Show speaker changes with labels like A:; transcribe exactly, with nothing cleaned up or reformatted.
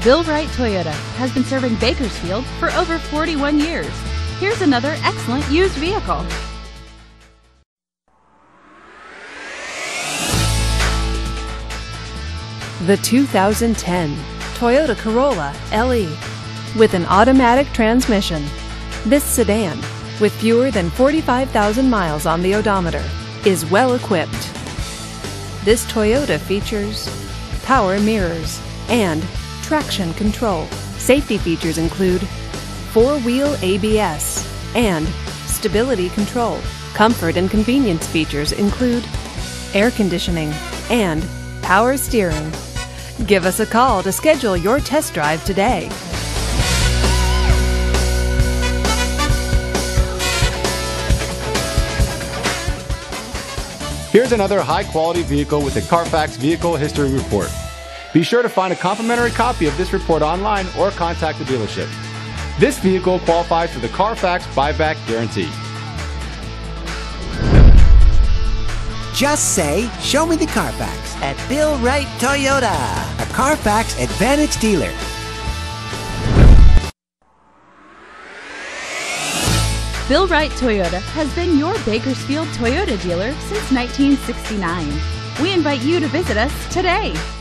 A: Bill Wright Toyota has been serving Bakersfield for over forty-one years. Here's another excellent used vehicle.
B: The two thousand ten Toyota Corolla L E. With an automatic transmission, this sedan, with fewer than forty-five thousand miles on the odometer, is well equipped. This Toyota features power mirrors and traction control. Safety features include four-wheel A B S and stability control. Comfort and convenience features include air conditioning and power steering. Give us a call to schedule your test drive today.
C: Here's another high-quality vehicle with a Carfax Vehicle History Report. Be sure to find a complimentary copy of this report online or contact the dealership. This vehicle qualifies for the Carfax Buyback Guarantee.
D: Just say, "Show me the Carfax" at Bill Wright Toyota, a Carfax Advantage dealer.
A: Bill Wright Toyota has been your Bakersfield Toyota dealer since nineteen sixty-nine. We invite you to visit us today.